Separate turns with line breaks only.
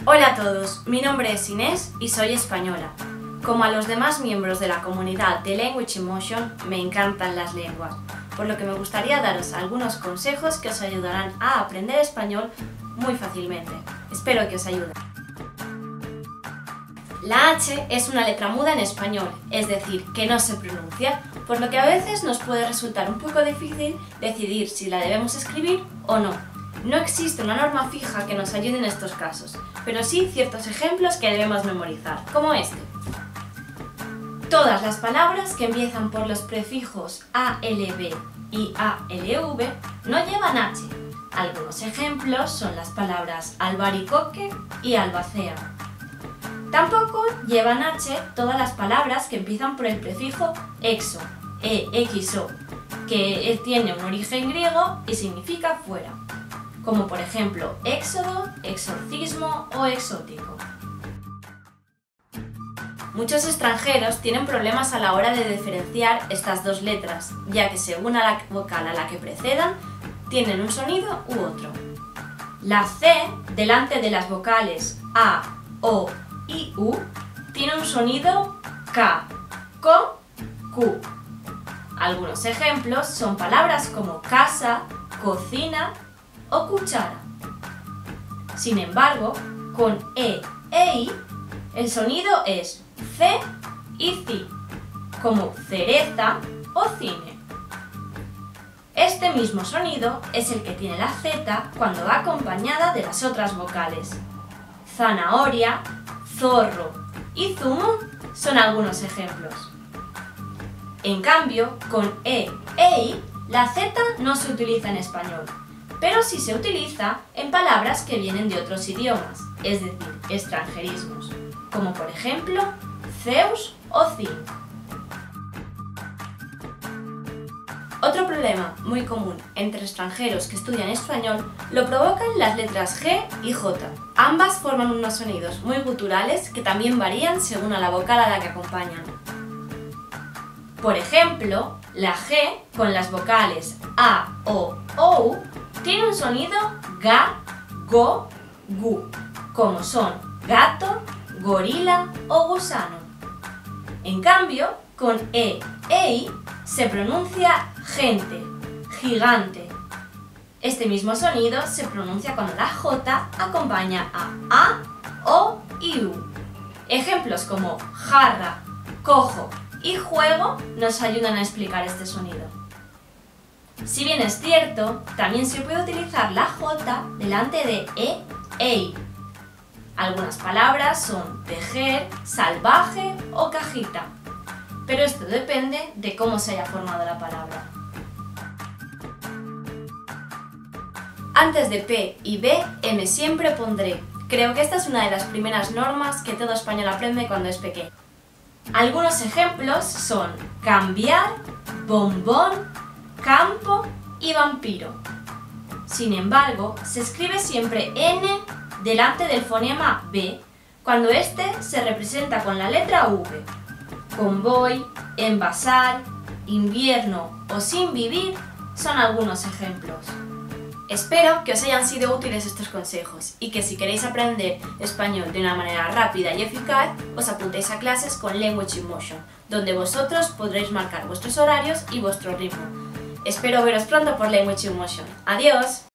Hola a todos, mi nombre es Inés y soy española. Como a los demás miembros de la comunidad de Language in Motion, me encantan las lenguas, por lo que me gustaría daros algunos consejos que os ayudarán a aprender español muy fácilmente. Espero que os ayuden. La H es una letra muda en español, es decir, que no se pronuncia, por lo que a veces nos puede resultar un poco difícil decidir si la debemos escribir o no. No existe una norma fija que nos ayude en estos casos, pero sí ciertos ejemplos que debemos memorizar, como este. Todas las palabras que empiezan por los prefijos ALB y ALV no llevan H. Algunos ejemplos son las palabras albaricoque y albacea. Tampoco llevan H todas las palabras que empiezan por el prefijo exo, EXO, que tiene un origen griego y significa fuera, como por ejemplo éxodo, exorcismo o exótico. Muchos extranjeros tienen problemas a la hora de diferenciar estas dos letras, ya que según a la vocal a la que precedan, tienen un sonido u otro. La C, delante de las vocales A, O y U, tiene un sonido K, KO, Q. Algunos ejemplos son palabras como casa, cocina o cuchara. Sin embargo, con E e I, el sonido es C y CI, como cereza o cine. Este mismo sonido es el que tiene la Z cuando va acompañada de las otras vocales. Zanahoria, zorro y zumo son algunos ejemplos. En cambio, con E e I, la Z no se utiliza en español, pero sí se utiliza en palabras que vienen de otros idiomas, es decir, extranjerismos, como por ejemplo Zeus o zinc. Otro problema muy común entre extranjeros que estudian español lo provocan las letras G y J. Ambas forman unos sonidos muy guturales que también varían según a la vocal a la que acompañan. Por ejemplo, la G con las vocales A, O, OU tiene un sonido ga, go, gu, como son gato, gorila o gusano. En cambio, con E e I se pronuncia gente, gigante. Este mismo sonido se pronuncia cuando la J acompaña a, O y U. Ejemplos como jarra, cojo y juego nos ayudan a explicar este sonido. Si bien es cierto, también se puede utilizar la J delante de E e I. Algunas palabras son tejer, salvaje o cajita, pero esto depende de cómo se haya formado la palabra. Antes de P y B, M siempre pondré. Creo que esta es una de las primeras normas que todo español aprende cuando es pequeño. Algunos ejemplos son cambiar, bombón, campo y vampiro. Sin embargo, se escribe siempre N delante del fonema B cuando este se representa con la letra V. Convoy, envasar, invierno o sin vivir son algunos ejemplos. Espero que os hayan sido útiles estos consejos y que si queréis aprender español de una manera rápida y eficaz, os apuntéis a clases con Language in Motion, donde vosotros podréis marcar vuestros horarios y vuestro ritmo. Espero veros pronto por Language in Motion. ¡Adiós!